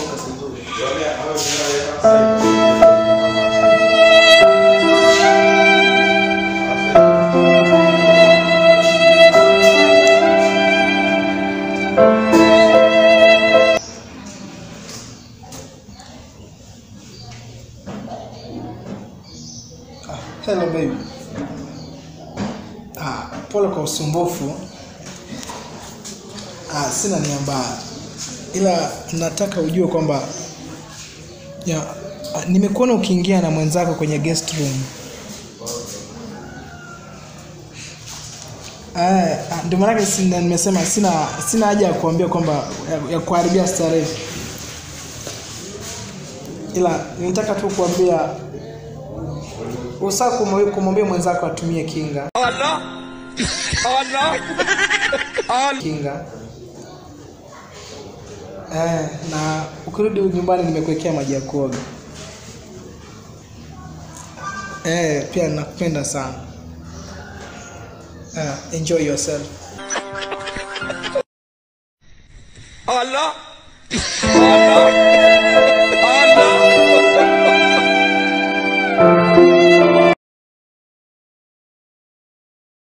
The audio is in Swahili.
Hello baby. Pole kwa usumbufu. Sina nia mbaya. Ila nataka ujue kwamba nimekuona ukiingia na mwenzako kwenye guest room. Ndio maana nimesema sina haja ya kuambia kwamba ya kuharibia starehe. Ila nitaka tu kuambia usako kumwambia mwenzako atumie kinga. Allah. Kinga. Na ukirudi nyumbani nimekuwekea maji ya kuoga. Pia nakupenda sana. Enjoy yourself. Allah.